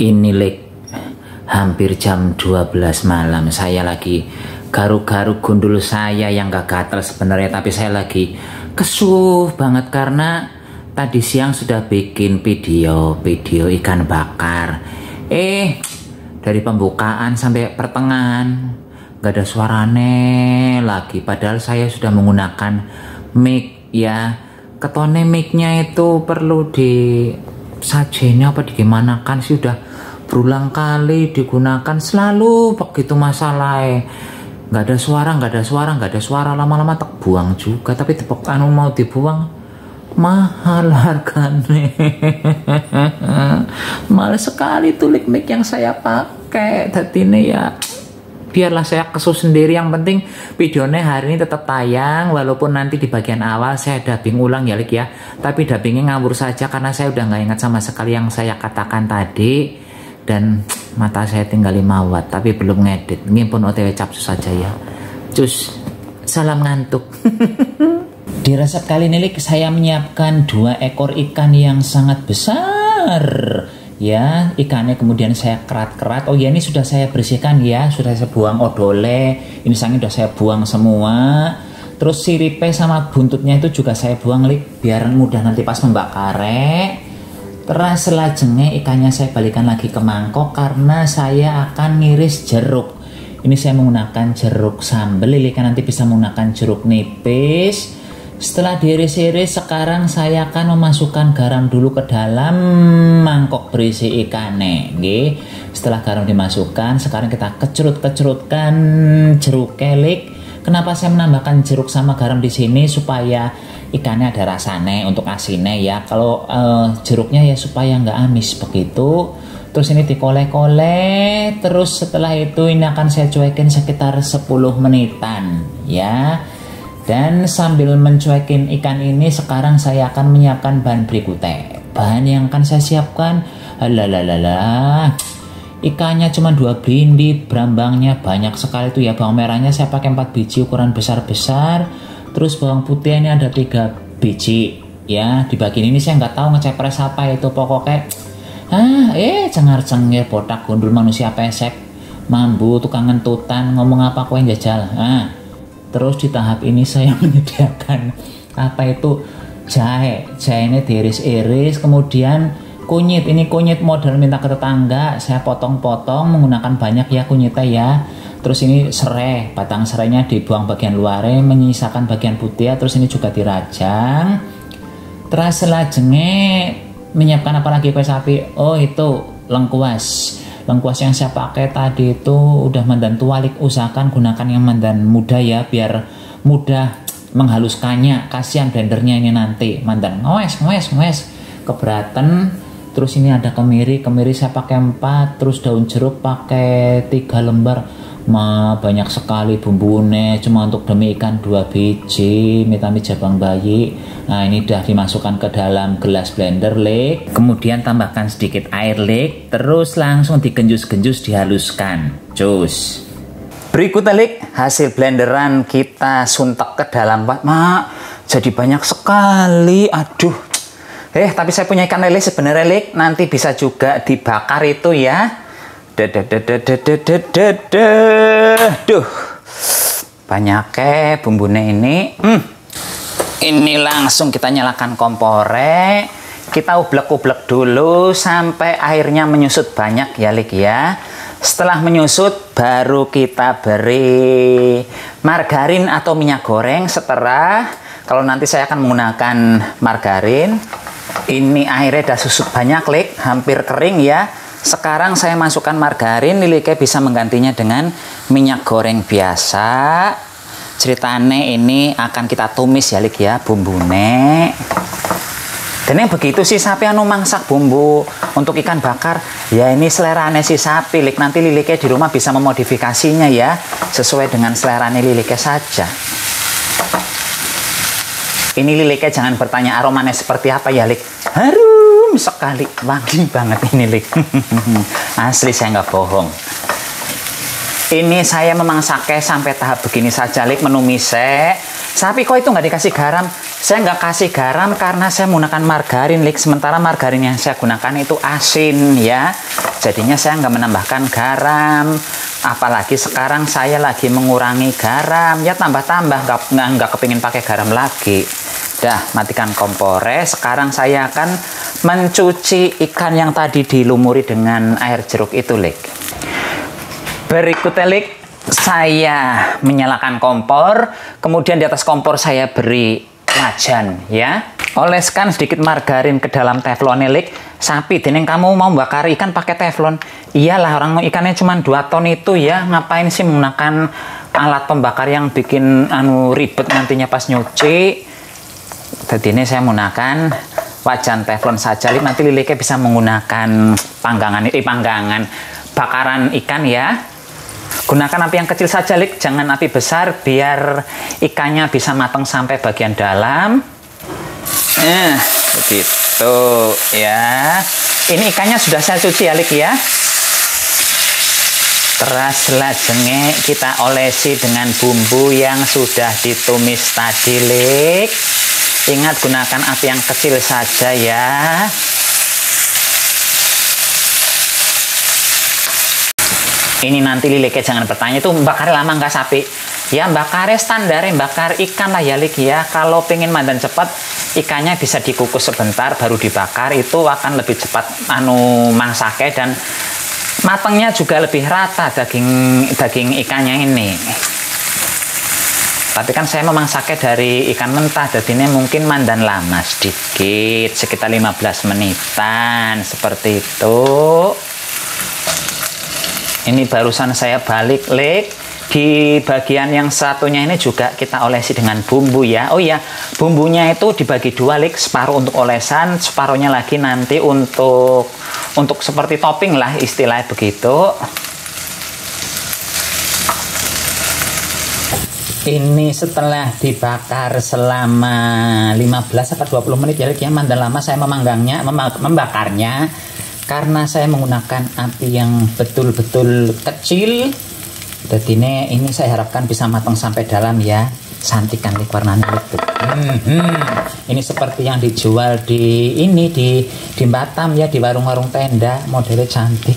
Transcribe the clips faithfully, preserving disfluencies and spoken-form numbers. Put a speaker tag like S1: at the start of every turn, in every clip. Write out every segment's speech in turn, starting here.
S1: Ini Lik, hampir jam dua belas malam. Saya lagi garu-garu gundul saya yang gak gatel sebenarnya, tapi saya lagi kesuh banget karena tadi siang sudah bikin video video ikan bakar. Eh, dari pembukaan sampai pertengahan gak ada suarane lagi, padahal saya sudah menggunakan mic ya. Ketone mic-nya itu perlu di sajenya apa digimanakan sih, udah berulang kali digunakan, selalu begitu masalahnya. Nggak ada suara, nggak ada suara, nggak ada suara, lama-lama tak buang juga. Tapi tepuk anu mau dibuang mahal harganya. Mahal sekali tuh mic yang saya pakai. Tadi ini ya biarlah saya kesuh sendiri. Yang penting videonya hari ini tetap tayang, walaupun nanti di bagian awal saya dubbing ulang ya Lik ya. Tapi dubbingnya ngawur saja karena saya udah nggak ingat sama sekali yang saya katakan tadi, dan mata saya tinggal lima watt tapi belum ngedit. Ini pun O T W capsus saja ya. Cus, salam ngantuk. Di resep kali ini Lik, saya menyiapkan dua ekor ikan yang sangat besar ya. Ikannya kemudian saya kerat-kerat. Oh ya, ini sudah saya bersihkan ya, sudah saya buang odole, ini sangi sudah saya buang semua. Terus siripnya sama buntutnya itu juga saya buang Lik, biar mudah nanti pas membakarnya. Terus selajengnya ikannya saya balikan lagi ke mangkok karena saya akan ngiris jeruk. Ini saya menggunakan jeruk sambal, Lilikan nanti bisa menggunakan jeruk nipis. Setelah diiris-iris, sekarang saya akan memasukkan garam dulu ke dalam mangkok berisi ikannya. Oke. Setelah garam dimasukkan, sekarang kita kecerut-kecerutkan jeruk kelik. Kenapa saya menambahkan jeruk sama garam di sini? Supaya ikannya ada rasanya untuk asinnya ya. Kalau uh, jeruknya ya supaya nggak amis begitu. Terus ini dikoleh-koleh. Terus setelah itu ini akan saya cuekin sekitar sepuluh menitan ya. Dan sambil mencuekin ikan ini, sekarang saya akan menyiapkan bahan berikutnya. Bahan yang akan saya siapkan, halalala, ikannya cuma dua bindi, berambangnya banyak sekali tuh ya. Bawang merahnya saya pakai empat biji ukuran besar-besar. Terus bawang putih ini ada tiga biji ya. Di bagian ini saya nggak tahu ngecepres apa itu, pokoknya ah eh cengar-cengir botak gundul manusia pesek mambu tukang ngentutan, ngomong apa kau yang jajal. Ah, terus di tahap ini saya menyediakan apa itu jahe. Jahe ini diiris-iris, kemudian kunyit. Ini kunyit model minta ke tetangga, saya potong-potong menggunakan banyak ya kunyitnya ya. Terus ini serai, batang serainya dibuang bagian luarnya, menyisakan bagian putih. Terus ini juga dirajang. Terus selajengnya menyiapkan apa lagi kue sapi? Oh itu lengkuas. Lengkuas yang saya pakai tadi itu udah mandan tua Lik, usahakan gunakan yang mandan muda ya, biar mudah menghaluskannya. Kasihan blendernya ini nanti mandan ngewes ngewes ngewes keberatan. Terus ini ada kemiri, kemiri saya pakai empat. Terus daun jeruk pakai tiga lembar. Ma banyak sekali bumbunya, cuma untuk demi ikan dua biji, mitami jabang bayi. Nah ini udah dimasukkan ke dalam gelas blender Lik. Kemudian tambahkan sedikit air Lik. Terus langsung digenjus-genjus, dihaluskan. Cus. Berikutnya Lik, hasil blenderan kita suntek ke dalam. Mak, jadi banyak sekali. Aduh. Eh tapi saya punya ikan lele sebenarnya Lik, nanti bisa juga dibakar itu ya. Duh, banyak eh bumbunya ini. Hmm. Ini langsung kita nyalakan kompornya. Kita ublek-ublek dulu sampai airnya menyusut banyak ya Lik ya. Setelah menyusut baru kita beri margarin atau minyak goreng. Setelah, kalau nanti saya akan menggunakan margarin. Ini airnya udah susut banyak Lik, hampir kering ya. Sekarang saya masukkan margarin, Lilike bisa menggantinya dengan minyak goreng biasa. Ceritanya ini akan kita tumis ya Lik ya, bumbune. Dan yang begitu sih sapi anu mangsak bumbu untuk ikan bakar. Ya ini selerane si sapi Lik, nanti Lilike di rumah bisa memodifikasinya ya, sesuai dengan selerane Lilike saja. Ini Lilike jangan bertanya aromanya seperti apa ya Lik. Harum sekali, wangi banget ini Lik. Asli saya nggak bohong. Ini saya memangsaknya sampai tahap begini saja Lik, menumisnya. Sapi kok itu nggak dikasih garam? Saya nggak kasih garam karena saya menggunakan margarin, Lik. Sementara margarin yang saya gunakan itu asin, ya. Jadinya saya nggak menambahkan garam. Apalagi sekarang saya lagi mengurangi garam. Ya tambah-tambah, nggak nggak nggak kepingin pakai garam lagi. Dah, matikan kompornya. Sekarang saya akan mencuci ikan yang tadi dilumuri dengan air jeruk itu, Lik. Berikutnya, Lik, saya menyalakan kompor. Kemudian di atas kompor saya beri wajan, ya. Oleskan sedikit margarin ke dalam teflon, Lik. Sapi, Deneng, kamu mau bakar ikan pakai teflon? Iyalah, orang ikannya cuma dua ton itu, ya. Ngapain sih menggunakan alat pembakar yang bikin anu ribet nantinya pas nyuci? Jadi ini saya menggunakan wajan teflon saja, Lik. Nanti Liliknya bisa menggunakan panggangan, eh, panggangan bakaran ikan, ya. Gunakan api yang kecil saja, Lik. Jangan api besar biar ikannya bisa matang sampai bagian dalam. Eh, begitu, ya. Ini ikannya sudah saya cuci, ya, Lik, ya. Terus lajengnya kita olesi dengan bumbu yang sudah ditumis tadi, Lik. Ingat gunakan api yang kecil saja, ya. Ini nanti Liliknya jangan bertanya itu bakar lama nggak, Sapi? Ya bakarnya standar, bakar ikan lah, ya, Lik, ya. Kalau pengen mandan cepat, ikannya bisa dikukus sebentar baru dibakar, itu akan lebih cepat anu mangsaknya dan matangnya juga lebih rata daging daging ikannya ini. Tapi kan saya memasaknya dari ikan mentah, jadi ini mungkin mandan lama sedikit, sekitar lima belas menitan, seperti itu. Ini barusan saya balik, Lik. Di bagian yang satunya ini juga kita olesi dengan bumbu, ya. Oh iya, bumbunya itu dibagi dua, Lik. Separuh untuk olesan, separuhnya lagi nanti untuk untuk seperti topping lah, istilahnya begitu. Ini setelah dibakar selama lima belas atau dua puluh menit, ya, Lik, ya. Mandan lama saya memanggangnya, membakarnya karena saya menggunakan api yang betul-betul kecil. Jadi ini, ini saya harapkan bisa matang sampai dalam, ya. Santikan, Lik, warnanya itu. Hmm, hmm. Ini seperti yang dijual di ini di di Batam, ya, di warung-warung tenda, modelnya cantik.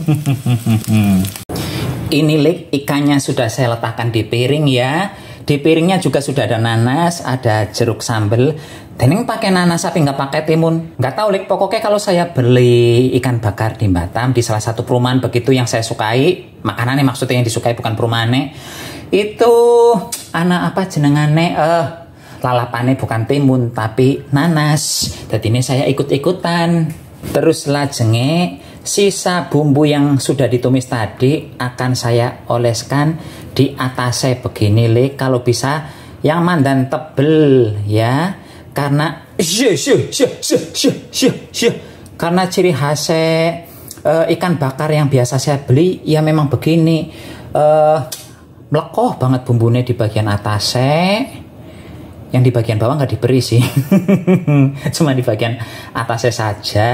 S1: Ini, Lik, ikannya sudah saya letakkan di piring, ya. Di piringnya juga sudah ada nanas, ada jeruk sambal. Deneng pakai nanas tapi nggak pakai timun. Nggak tahu, Lik, pokoknya kalau saya beli ikan bakar di Batam, di salah satu perumahan begitu yang saya sukai, makanannya maksudnya yang disukai bukan perumahannya, itu anak apa jenengannya, eh lalapannya bukan timun tapi nanas. Jadi ini saya ikut-ikutan. Terus lajengnya sisa bumbu yang sudah ditumis tadi akan saya oleskan di atasnya begini, Lik. Kalau bisa yang mandan tebel, ya. Karena syuh, syuh, syuh, syuh, syuh, syuh, syuh. Karena ciri khasnya uh, ikan bakar yang biasa saya beli, ya memang begini. Uh, melekoh banget bumbunya di bagian atasnya. Yang di bagian bawah nggak diberi sih. Cuma di bagian atasnya saja.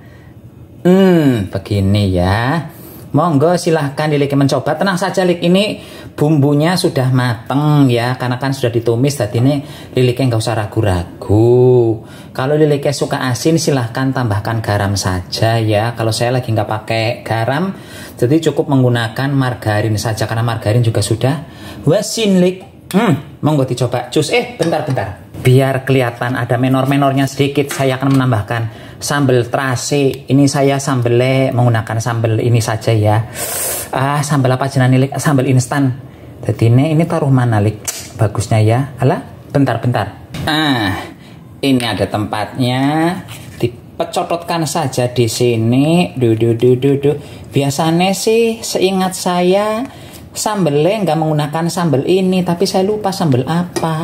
S1: Hmm, begini, ya. Monggo silahkan Lilik mencoba. Tenang saja, Lik, ini bumbunya sudah mateng, ya, karena kan sudah ditumis. Tadi ini Liliknya nggak usah ragu-ragu. Kalau Liliknya suka asin silahkan tambahkan garam saja, ya. Kalau saya lagi nggak pakai garam, jadi cukup menggunakan margarin saja karena margarin juga sudah wasin, Lik. Hmm, monggo dicoba. Cus, eh bentar-bentar. Biar kelihatan ada menor-menornya sedikit, saya akan menambahkan sambal terasi. Ini saya sambelnya menggunakan sambal ini saja, ya. Ah, sambal apa jenenge, Lik? Sambal instan. Jadi ini ini taruh mana, Lik? Bagusnya, ya. Alah, bentar-bentar. Ah, ini ada tempatnya. Dipecototkan saja di sini. Duh, duh, duh, duh, duh. Biasanya sih seingat saya sambelnya nggak menggunakan sambal ini, tapi saya lupa sambal apa.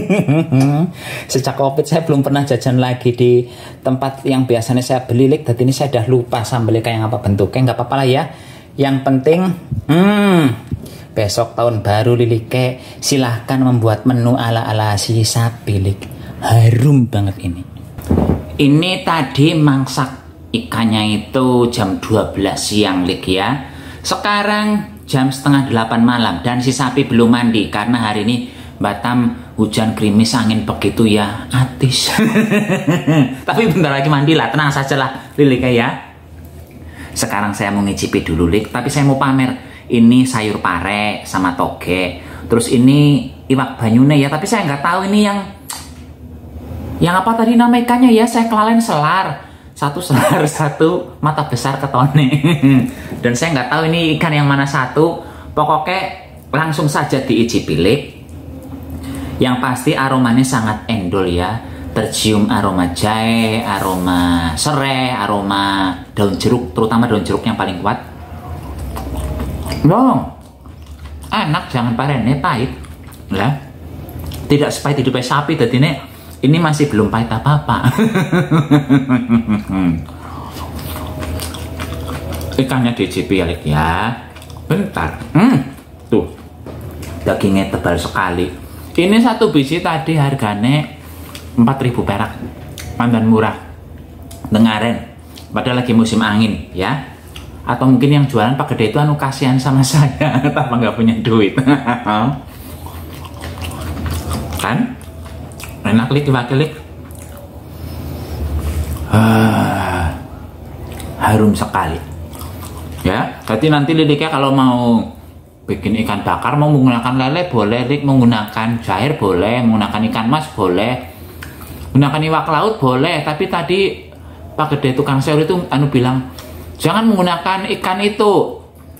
S1: Sejak Covid saya belum pernah jajan lagi di tempat yang biasanya saya beli, Lik. Dan ini saya udah lupa sambelnya kayak apa bentuknya. Nggak apa-apa lah, ya. Yang penting, hmm, besok tahun baru, Lilik, silahkan membuat menu ala-ala si sapi, Lik. Harum banget ini. Ini tadi mangsak ikannya itu jam dua belas siang, Lik, ya. Sekarang jam setengah delapan malam dan si sapi belum mandi karena hari ini Batam hujan gerimis angin begitu ya atis. Tapi bentar lagi mandi lah, tenang saja lah Lilik ya. Sekarang saya mau ngicipi dulu Lik, tapi saya mau pamer ini sayur pare sama toge, terus ini iwak banyune ya, tapi saya nggak tahu ini yang yang apa tadi nama ikannya ya, saya kelalen selar, satu selar satu mata besar ketone. Dan saya nggak tahu ini ikan yang mana satu, pokoknya langsung saja diicipi Lik. Yang pasti aromanya sangat endol ya, tercium aroma jahe, aroma serai, aroma daun jeruk, terutama daun jeruk yang paling kuat. Wow, enak, jangan parene pahit ya, tidak sepahit hidupnya sapi. Jadi ini ini masih belum pahit apa-apa. Ikannya dicipi ya Lik ya, bentar. Hmm, tuh dagingnya tebal sekali. Ini satu biji tadi harganya empat ribu perak, pandan murah. Dengaren, padahal lagi musim angin ya. Atau mungkin yang jualan Pak Gede itu anu kasihan sama saya, tanpa nggak punya duit. Kan? Enak Lik, wakil Lik. Ah, harum sekali. Ya, jadi nanti Liliknya kalau mau bikin ikan bakar, mau menggunakan lele boleh Lik, menggunakan jair boleh, menggunakan ikan mas boleh, menggunakan iwak laut boleh. Tapi tadi Pak Gede tukang sayur itu anu bilang jangan menggunakan ikan itu.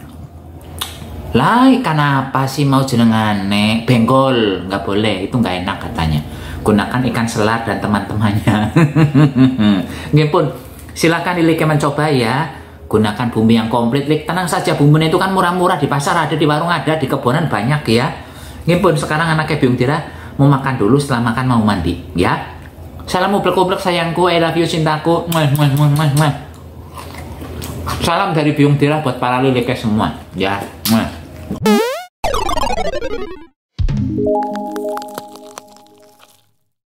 S1: Lah ikan apa sih mau jenengane? Benggol nggak boleh, itu nggak enak katanya. Gunakan ikan selar dan teman-temannya. Nggih pun, silakan Lilik mencoba ya. Gunakan bumbu yang komplit Lik. Tenang saja, bumbunya itu kan murah-murah, di pasar ada, di warung ada, di kebonan banyak ya. Nggih pun, sekarang anaknya Biung Tira mau makan dulu, setelah makan mau mandi ya. Salam ublek-ublek sayangku, I love you cintaku. Mwah, mwah, mwah, mwah, mwah. Salam dari Biung Tira buat para Liliknya semua ya. Mwah.